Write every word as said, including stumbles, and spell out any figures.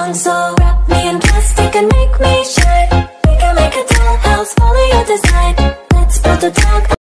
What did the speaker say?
strong. So wrap me in plastic and make me shine. We can make a dollhouse, follow your design. Let's build a dog